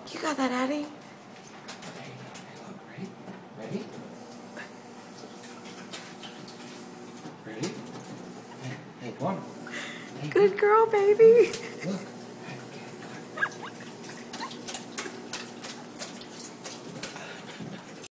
You got that, Addie? Okay, look, ready? Ready? Ready? Hey, come on. Hey, Good girl, baby. look.